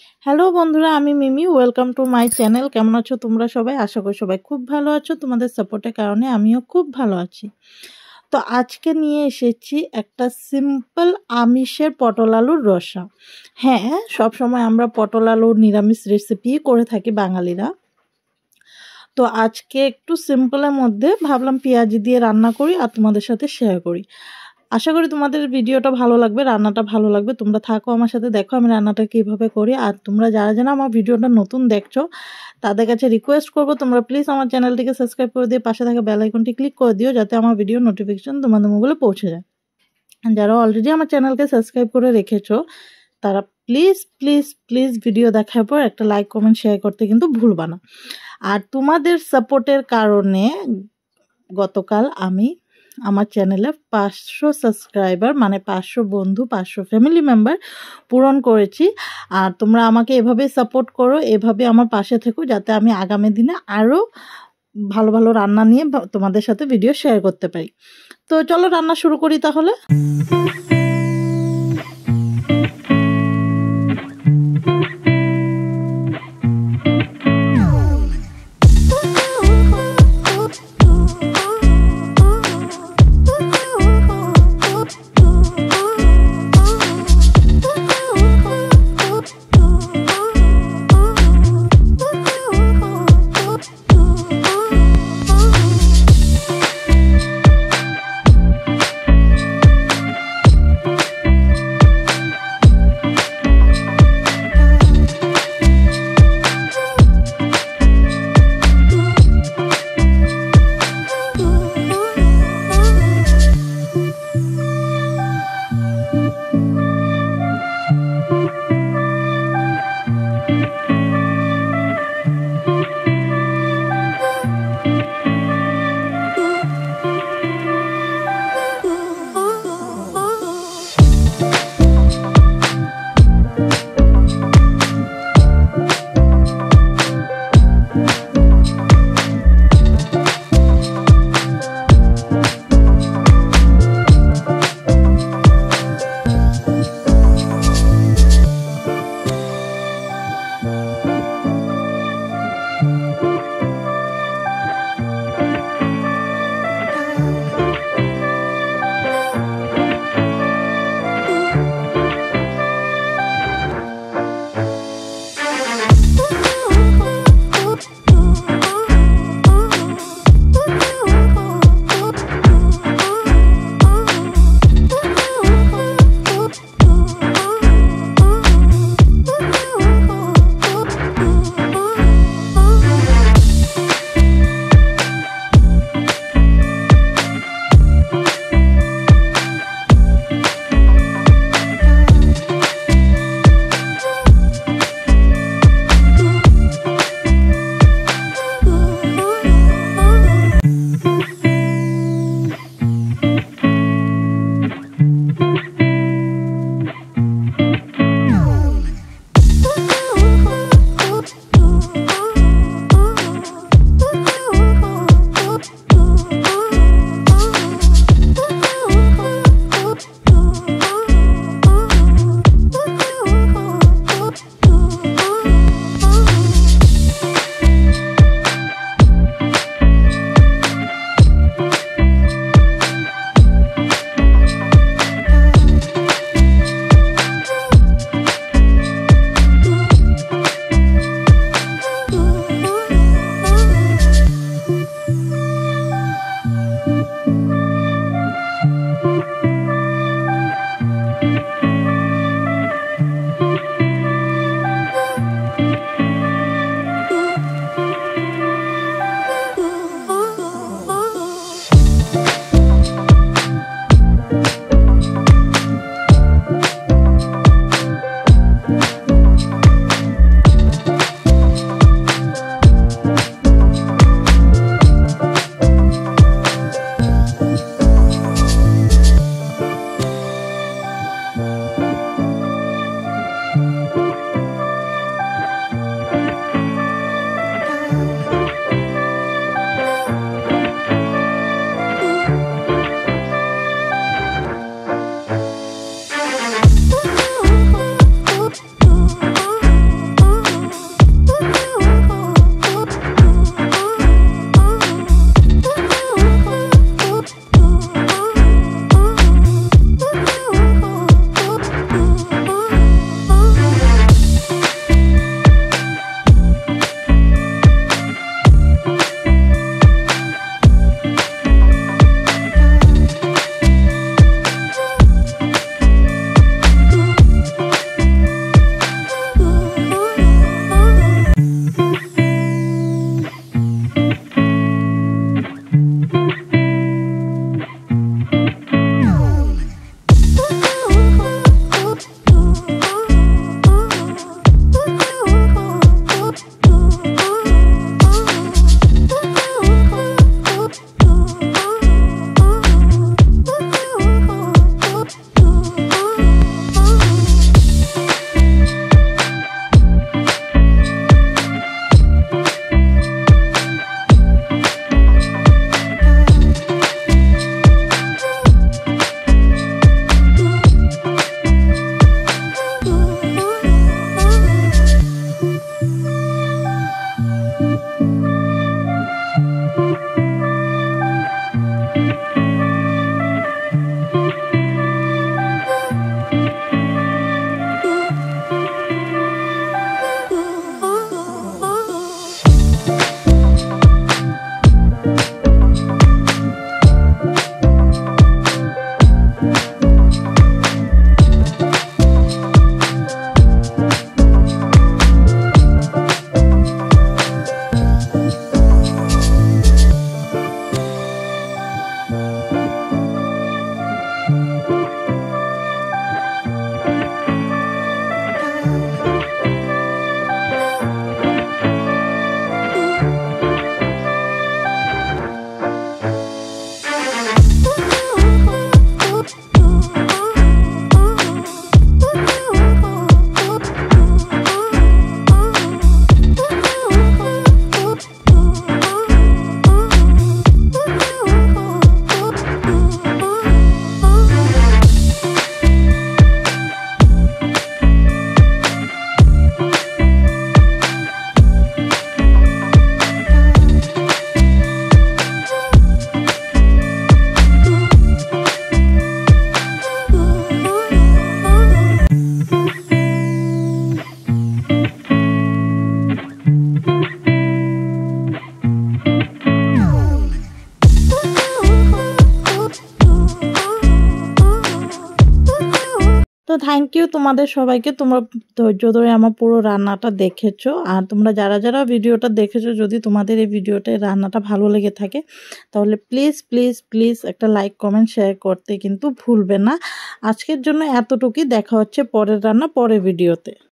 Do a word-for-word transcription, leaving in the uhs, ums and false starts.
Hello বন্ধুরা, আমি Mimi. Welcome to my channel. কেমন আছো তোমরা সবাই? আশা করি সবাই খুব ভালো আছো। তোমাদের সাপোর্টের কারণে আমিও খুব ভালো আছি। তো আজকে নিয়ে এসেছি একটা সিম্পল আমিষের পটল আলুর রসা। হ্যাঁ, সবসময় আমরা পটল আলুর নিরামিষ রেসিপি করে থাকি বাঙালিরা। তো আজকে একটু সিম্পলের মধ্যে ভাবলাম পেঁয়াজি দিয়ে রান্না করি আর তোমাদের সাথে শেয়ার করি। আশা করি তোমাদের ভিডিওটা ভালো লাগবে, রান্নাটা ভালো লাগবে। তোমরা থাকো আমার সাথে, দেখো আমি রান্নাটা কীভাবে করি। আর তোমরা যারা যারা আমার ভিডিওটা নতুন দেখছো তাদের কাছে রিকোয়েস্ট করবো, তোমরা প্লিজ আমার চ্যানেলটিকে সাবস্ক্রাইব করে দিয়ে পাশে থাকা বেল আইকনটি ক্লিক করে দিও, যাতে আমার ভিডিও নোটিফিকেশন তোমাদের মোবাইলে পৌঁছে যায়। যারা অলরেডি আমার চ্যানেলকে সাবস্ক্রাইব করে রেখেছো তারা প্লিজ প্লিজ প্লিজ ভিডিও দেখার পর একটা লাইক কমেন্ট শেয়ার করতে কিন্তু ভুলবা না। আর তোমাদের সাপোর্টের কারণে গতকাল আমি আমার চ্যানেলে পাঁচশো সাবস্ক্রাইবার মানে পাঁচশো বন্ধু, পাঁচশো ফ্যামিলি মেম্বার পূরণ করেছি। আর তোমরা আমাকে এভাবে সাপোর্ট করো, এভাবে আমার পাশে থেকো, যাতে আমি আগামী দিনে আরও ভালো ভালো রান্না নিয়ে তোমাদের সাথে ভিডিও শেয়ার করতে পারি। তো চলো রান্না শুরু করি তাহলে। থ্যাংক ইউ তোমাদের সবাইকে, তোমরা ধৈর্য ধরে আমার পুরো রান্নাটা দেখেছো। আর তোমরা যারা যারা ভিডিওটা দেখেছো, যদি তোমাদের এই ভিডিওটা রান্নাটা ভালো লেগে থাকে তাহলে প্লিজ প্লিজ প্লিজ একটা লাইক কমেন্ট শেয়ার করতে কিন্তু ভুলবে না। আজকের জন্য এতটুকুই, দেখা হচ্ছে পরের রান্না পরের ভিডিওতে।